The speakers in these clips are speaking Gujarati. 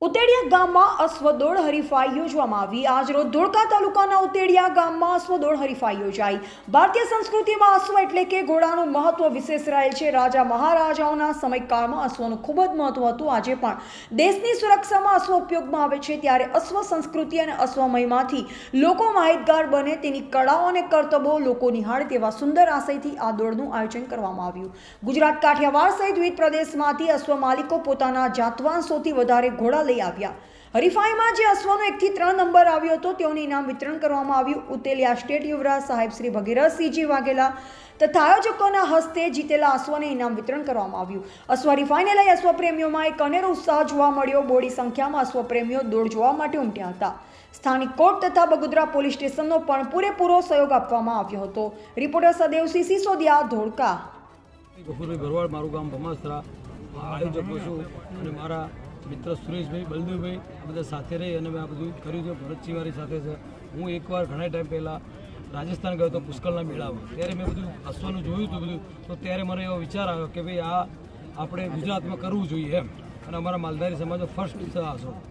ઉતેડિયા ગામમાં અશ્વદોડ હરીફાઈ યોજવામાં આવી। આજરોજ ધોળકા તાલુકાના ઉતેડિયા ગામમાં અશ્વદોડ હરીફાઈ યોજાઈ। ભારતીય સંસ્કૃતિમાં અશ્વ એટલે કે ઘોડાનું મહત્વ વિશેષ રહેલ છે। રાજા મહારાજાઓના સમયકાળમાં અશ્વનું ખૂબ જ મહત્વ હતું। આજે પણ દેશની સુરક્ષામાં અશ્વ ઉપયોગમાં આવે છે, ત્યારે અશ્વ સંસ્કૃતિ અને અશ્વમયમાંથી લોકો માહિતગાર બને, તેની કળાઓ અને કરતબો લોકો નિહાળે તેવા સુંદર આશયથી આ દોડનું આયોજન કરવામાં આવ્યું। ગુજરાત, કાઠિયાવાડ સહિત વિવિધ પ્રદેશમાંથી અશ્વ માલિકો પોતાના જાતવાંશોથી વધારે ઘોડા લઈ આવ્યા। હરીફાઈમાં જે અશ્વનો 1 થી 3 નંબર આવ્યો હતો તેઓને ઇનામ વિતરણ કરવામાં આવ્યું। ઉતેલિયા સ્ટેટ યુવરાજ સાહેબ શ્રી ભગીરથસિંહજી વાઘેલા તથા આયોજકોના હસ્તે જીતેલા અશ્વને ઇનામ વિતરણ કરવામાં આવ્યું। અશ્વ હરીફાઈને લઈ અશ્વપ્રેમીઓમાં એક અનેરો ઉત્સાહ જોવા મળ્યો। બોડી સંખ્યામાં અશ્વપ્રેમીઓ દોડ જોવા માટે ઉમટ્યા હતા। સ્થાનિક કોર્ટ તથા બગોદરા પોલીસ સ્ટેશનનો પણ પૂરેપૂરો સહયોગ આપવામાં આવ્યો હતો। રિપોર્ટર સદેવસિંહ સિસોદિયા, ધોળકા। ગફુરભાઈ ભરવાડ, મારું ગામ ભમાસરા। આયોજકો છું અને મારા મિત્ર સુરેશભાઈ, બલદેવભાઈ બધા સાથે રહી અને મેં આ બધું કર્યું છે। ભરતસિંહ મારી સાથે છે। હું એકવાર ઘણા ટાઈમ પહેલાં રાજસ્થાન ગયો હતો પુષ્કળના મેળામાં, ત્યારે મેં બધું અશ્વનું જોયું હતું બધું, તો ત્યારે મને એવો વિચાર આવ્યો કે ભાઈ આ આપણે ગુજરાતમાં કરવું જોઈએ એમ, અને અમારા માલધારી સમાજનો ફર્સ્ટ છે આ શો।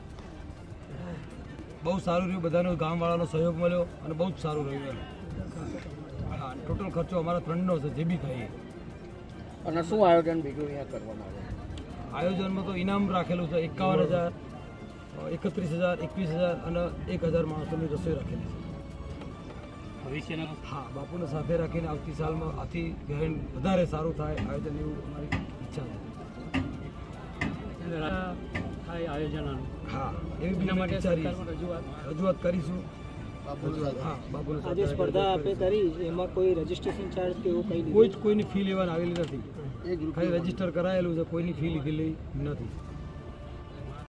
બહુ સારું રહ્યું, બધાનો ગામવાળાનો સહયોગ મળ્યો અને બહુ જ સારું રહ્યું એમ। હા, ટોટલ ખર્ચો અમારા 3નો છે, જે બી ખાઈએ। અને શું આયોજન બીજું અહીંયા કરવામાં આવે? આયોજનમાં તો ઇનામ રાખેલું છે 51,000, 31,000, 21,000 અને 1,000 માણસોની રસોઈ રાખેલી છે ભવિષ્યના। હા, બાપુને સાથે રાખીને આવતી સાલમાં આથી વધારે સારું થાય આયોજન, એવું અમારી ઈચ્છા છે। આયોજન હા, એવી બીજા માટે રજૂઆત કરીશું। હા, બાપુને આજે સ્પર્ધા આપે કરી, એમાં કોઈ રજીસ્ટ્રેશન ચાર્જ કે એવું કંઈ કોઈની ફી લેવાની આવેલી નથી, ખાલી રજીસ્ટર કરાયેલું છે, કોઈની ફી લીધેલી નથી।